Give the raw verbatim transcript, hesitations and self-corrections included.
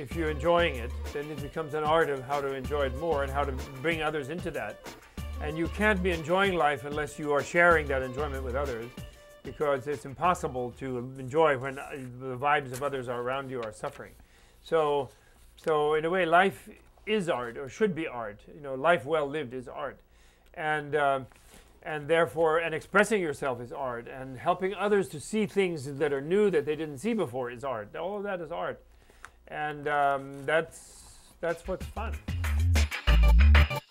if you're enjoying it, then it becomes an art of how to enjoy it more and how to bring others into that. And you can't be enjoying life unless you are sharing that enjoyment with others, because it's impossible to enjoy when the vibes of others are around you are suffering. So, so in a way, life is art, or should be art. You know, life well lived is art, and uh, and therefore, and expressing yourself is art, and helping others to see things that are new that they didn't see before is art. All of that is art, and um, that's that's what's fun.